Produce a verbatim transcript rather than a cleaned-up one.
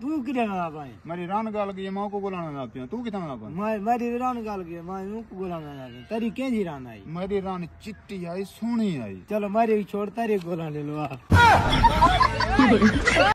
तू किधर ना भाई मेरी रान गाल की मां को बुलाना ना पिया तू कितना ना मैं मेरी रान गाल के मैं को बुलाना ना तेरी के जी रान आई मेरी रान चिट्टी आई सोनी आई चलो मेरी छोड़ तेरी गोला ले लो।